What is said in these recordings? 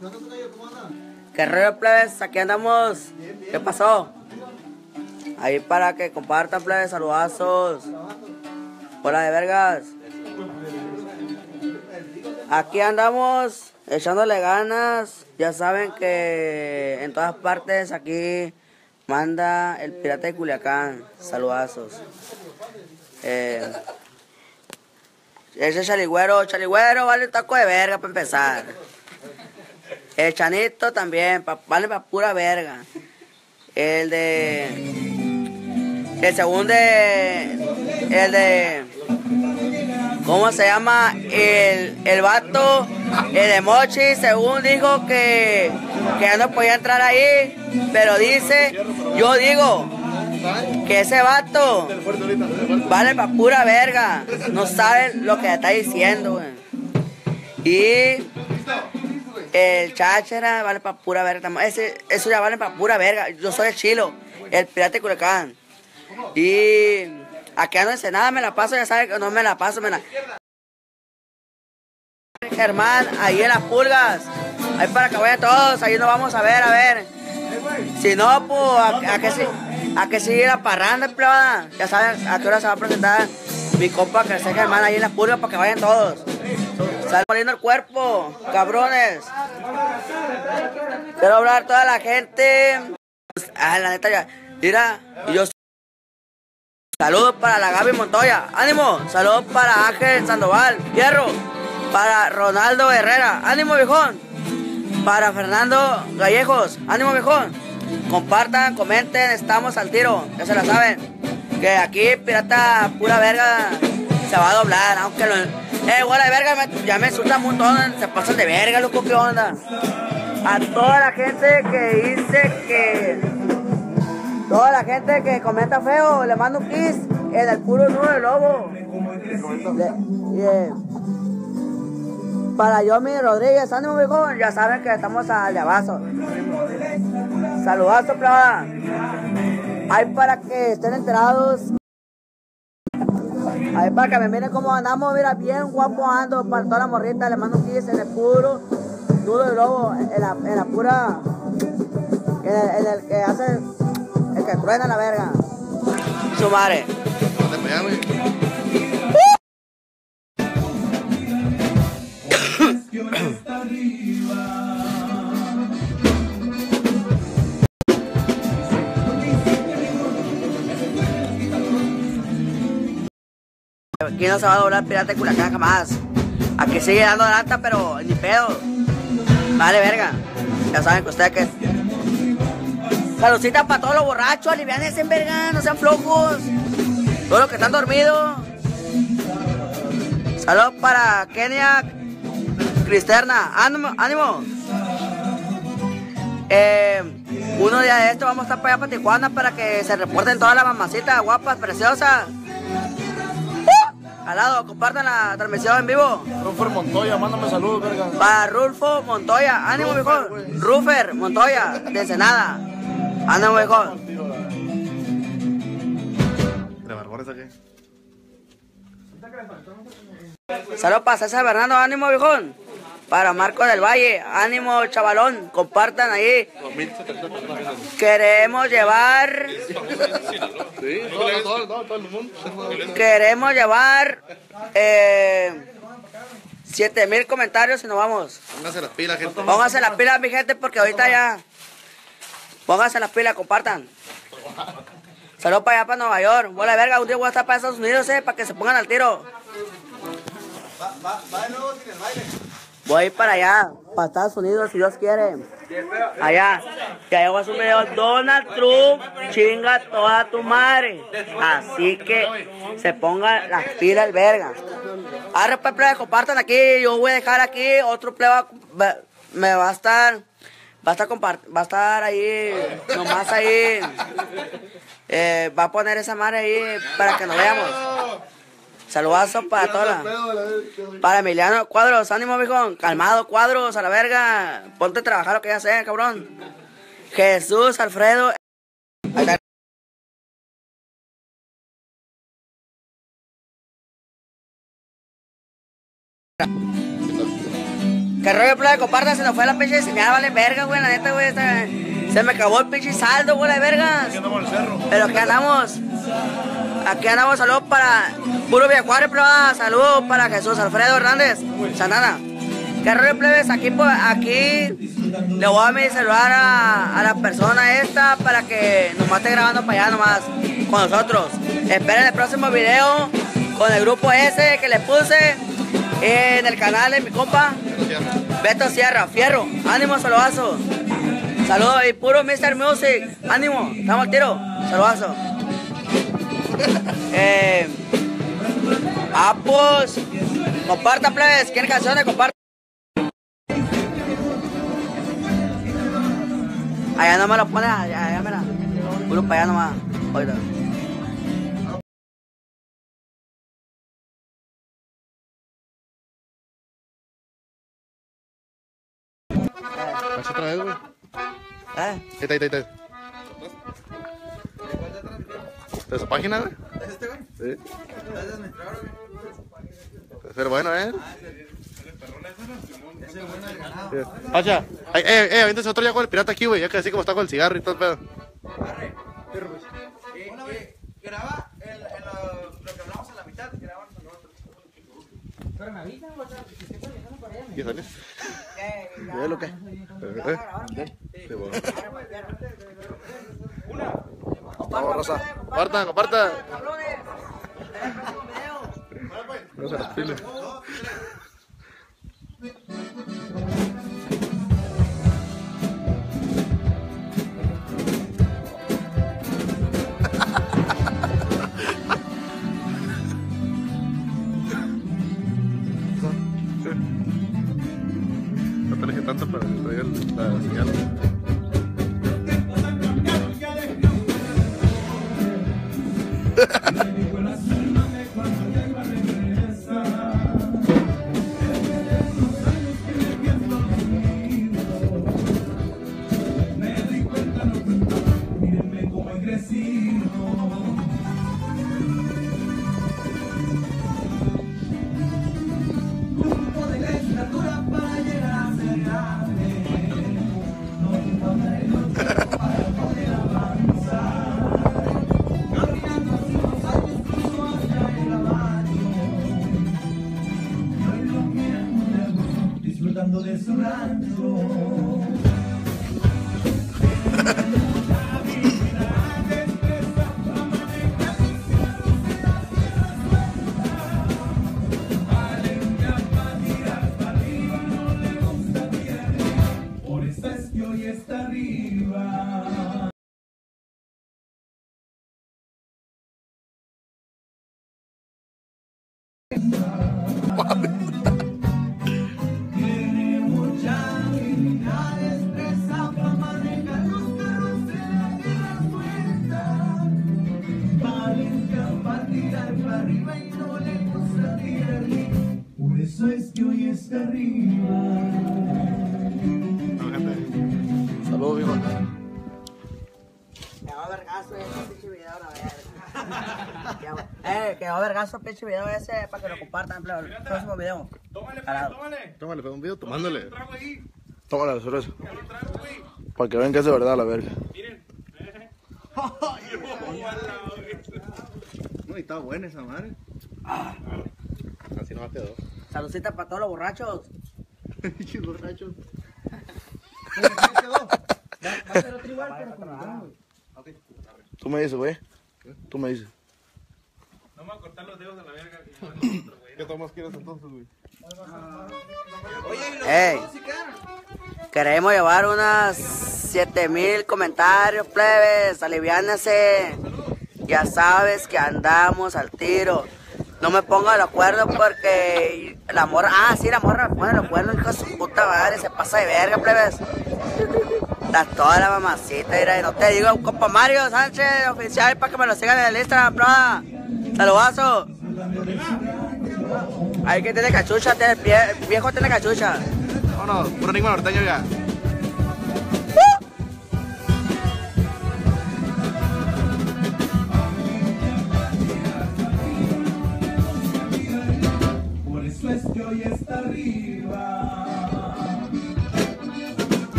¿Qué rollo, plebes? Aquí andamos. ¿Qué pasó? Ahí para que compartan, plebes, saludazos. Hola de vergas. Aquí andamos echándole ganas. Ya saben que en todas partes aquí manda el pirata de Culiacán. Saludazos. Ese chaligüero, vale un taco de verga para empezar. El Chanito también, vale para pura verga. El segundo, el de, ¿cómo se llama? El vato, el de Mochi, según dijo que ya no podía entrar ahí, pero dice, yo digo, que ese vato vale para pura verga, no sabe lo que está diciendo, güey. Y el Cháchara vale para pura verga. Eso ya vale para pura verga. Yo soy el Chilo, el pirata de Culiacán. Y aquí ando en Ensenada, me la paso, ya saben que no me la paso, Germán, ahí en las pulgas. Ahí para que vayan todos, ahí nos vamos a ver. Si no, pues, a que sigue la parranda, plebada. Ya saben a qué hora se va a presentar mi compa Crecer Germán ahí en las pulgas para que vayan todos. Sale moliendo el cuerpo, cabrones. Quiero hablar a toda la gente. La neta ya. Mira, y yo. Saludos para la Gaby Montoya, ánimo. Saludos para Ángel Sandoval, Hierro. Para Ronaldo Herrera, ánimo viejón. Para Fernando Gallejos, ánimo viejón. Compartan, comenten, estamos al tiro, ya se la saben. Que aquí pirata pura verga se va a doblar, aunque lo... bola de verga, ya me asusta un montón, se pasan de verga, loco, ¿qué onda? A toda la gente que dice que... Toda la gente que comenta feo, le mando un kiss en el puro nudo de lobo. Para Yomi Rodríguez, ánimo viejo, ya saben que estamos al llavazo. Saludazo, plebada. Hay para que estén enterados. Hay para que me miren cómo andamos, mira, bien guapo ando, para toda la morrita, le mando un kiss en el puro nudo de lobo, en la pura, en el que hace, el que truena la verga. Su madre. Aquí no se va a doblar pirata de Culiacán jamás. Aquí sigue dando lata, pero ni pedo. Vale, verga. Ya saben que ustedes que... Saludcita para todos los borrachos, aliviánense en verga, no sean flojos. Todos los que están dormidos. Saludos para Kenia Cristerna, ánimo. Uno día de esto vamos a estar para allá para Tijuana para que se reporten todas las mamacitas guapas, preciosas. Al lado, compartan la transmisión en vivo. Rufer Montoya, mándame saludos, verga. Para Rulfo Montoya, ánimo mejor. Rufer Montoya, de Ensenada. Ánimo mejor. ¿De Barbones aquí? Saludos para César Bernardo, ánimo viejón. Para Marco del Valle, ánimo chavalón, compartan ahí. Queremos llevar... Queremos llevar 7,000 comentarios y nos vamos. Pónganse las pilas, gente. Pónganse las pilas, mi gente, porque ahorita ya... Pónganse las pilas, compartan. Saludos para allá, para Nueva York. Bola de verga, un día voy a estar para Estados Unidos, para que se pongan al tiro. Va de nuevo sin el baile. Voy a ir para allá, para Estados Unidos, si Dios quiere. Allá. Que allá voy a hacer un video. Donald Trump, chinga toda tu madre. Así que se pongan las pilas el verga. Arre, pues, plebe, compartan aquí. Yo voy a dejar aquí otro plebe. Me va a estar... Va a estar ahí, nomás ahí. Va a poner esa madre ahí para que nos veamos. Saludazos para todas. Para Emiliano Cuadros, ánimo, viejo. Calmado, Cuadros, a la verga. Ponte a trabajar lo que ya sé, cabrón. Jesús, Alfredo. Ahí está. Que rollo, plebe, compartan, se nos fue la pinche señal, vale verga, güey, la neta, güey. Se me acabó el pinche saldo, güey, de vergas. Aquí andamos en el cerro. Pero aquí andamos. Aquí andamos, saludos para Puro Villajuárez, plebe. Saludos para Jesús Alfredo Hernández Sanana. Que rollo, plebes, aquí le voy a dar mi celular a la persona esta para que nos esté grabando para allá nomás con nosotros. Esperen el próximo video con el grupo ese que le puse en el canal de mi compa Beto Sierra. Fierro, ánimo, saludazo. Saludos y Puro Mr. Music, ánimo, estamos al tiro, saludazo. Pues, compartan, plebes, ¿quieren canciones? Compartan. Allá no me lo pones, allá mira. Puro para allá nomás. Ahorita. Pasa otra vez, güey. ¿Eh? Ahí está. ¿De su página, güey? ¿Es este, güey? Sí. ¿Es administrador, güey? Pero bueno, Es el bueno del ganado. Pacha, avéntese otro ya con el pirata aquí, güey. Ya que así como está con el cigarro y todo el pedo. Arre. Graba lo que hablamos a la mitad. Graba nosotros. Pero me avisan, güey. ¿Qué sale? ¿Ya lo que? Sí, bueno. Vamos, Rosa. Compartan. No se las piles. No te alejes tanto para que traiga la señal. Disfrutando de su rancho. Por eso es que hoy está arriba. Tiene mucha habilidad, destreza para manejar los carros en la tierra suelta. Valiente para tirar para arriba y no le gusta tirar bien. Por eso es que hoy está arriba. Saludos, viejo. Que va a vergazo ese pinche video, la verga. Que va a vergazo el pinche video ese para que lo compartan, plebe, el próximo video. Tómale, pega un video tomándole. Tómale la cerveza. Para que vean que es de verdad la verga. No, y está buena esa madre. Así no me quedó. Saludcita para todos los borrachos. Borrachos. Va a ser otro igual, pero con limón, güey. Tú me dices, güey. Tú me dices. Vamos a cortar los dedos de la verga. ¿Qué tomas quieres entonces, güey? Oye, ¿y los Ey. dos sí quedaron? Queremos llevar unas 7,000 comentarios, plebes. Aliviánense. Ya sabes que andamos al tiro. No me ponga de acuerdo porque la morra... Ah, sí, la morra me pone de acuerdo, hijo de su puta madre. Se pasa de verga, plebes. Está toda la mamacita, mira. Y no te digo, compa Mario Sánchez, oficial, para que me lo sigan en el Instagram, prueba. Saludazo. Ahí que tiene cachucha, viejo tiene cachucha. Vámonos, puro enigma norteño ya. Por eso es que hoy está arriba.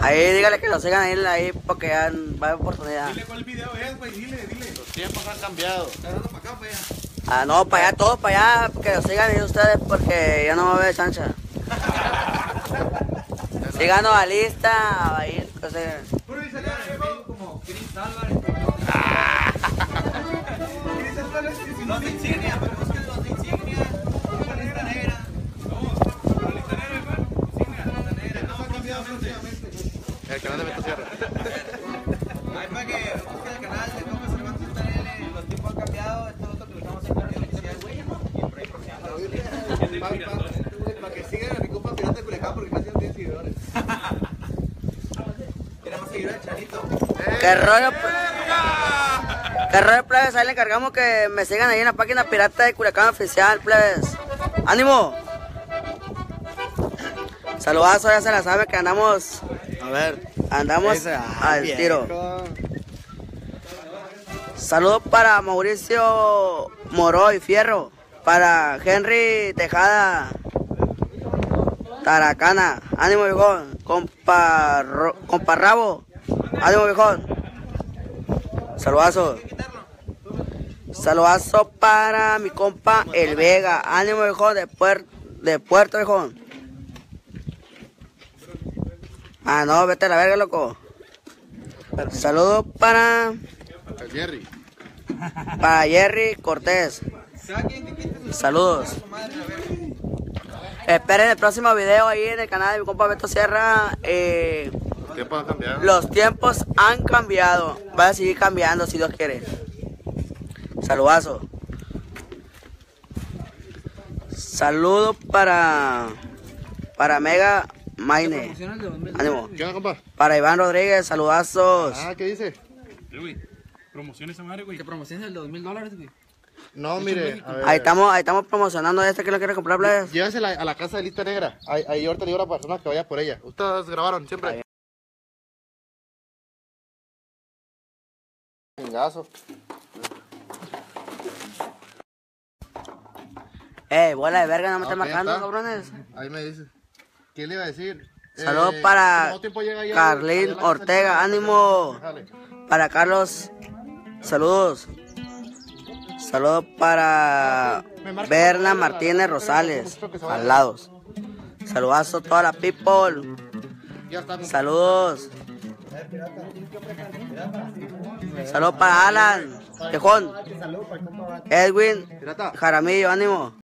Ahí dígale que lo sigan ahí porque ya va a haber oportunidad. Dile cuál video es, güey, dile. Los tiempos han cambiado. Está dando para acá, para allá. Ah, no, para allá, todos para allá, que lo sigan ahí ustedes porque ya no va a haber chancha. Síganos a lista, ahí, o sea. Puro y salía como Chris Álvarez. Chris Álvarez, los de insignia, pero busquen los de insignia. Con lista negra. La lista negra, hermano. Insignia. Lista negra. No, ha cambiado últimamente. El canal de Beto Sierra. Ahí para que busquen el canal de Compa Cervantes TNL. Los tiempos han cambiado. Esto es lo que estamos haciendo en oficial, güey. Siempre hay para que sigan a mi compa Pirata de Culiacán porque casi no tiene seguidores. Queremos seguir al Chanito. ¿Qué rollo, plebes? Ahí le encargamos que me sigan ahí en la página Pirata de Culiacán Oficial, plebes. ¡Ánimo! Saludazo, ya se la sabe que andamos A ver. al tiro. Saludos para Mauricio Moroy Fierro, para Henry Tejada Taracana, ánimo viejón, compa Rabo, ánimo viejón, saludazo. Saludazo para mi compa El Vega, ánimo viejón de Puerto viejón. Ah, no, vete a la verga, loco. Saludos para El Jerry. Jerry Cortés. Saludos. Esperen el próximo video ahí en el canal de mi compa Beto Sierra. Los tiempos han cambiado. Los tiempos han cambiado. Va a seguir cambiando si Dios quiere. Saludazo. Saludos para Mega Maine. Ánimo. ¿Qué onda, compa? Para Iván Rodríguez, saludazos. Ah, ¿qué dice? Güey, promociona esa madre, güey. ¿Qué promociones el de $2,000, güey? No, mire. A ver. Ahí estamos promocionando este que lo quiere comprar, plebes. Llévesela a la casa de lista negra. Ahí ahorita le digo a la persona que vaya por ella. Ustedes grabaron siempre. Chingazo. Bola de verga, no me estén Ok, marcando, está. cabrones. Ahí me dice. ¿Qué le iba a decir? Saludos para ¿cuánto tiempo llega ahí Carlín allá a la casa Ortega, de lista ánimo. negra? Dale. Para Carlos, saludos. Saludos para Berna Martínez Rosales, al lado. Saludazo a toda la people. Ya está. Saludos. Saludos para Alan, Tejón, Edwin, Pirata. Jaramillo, ánimo.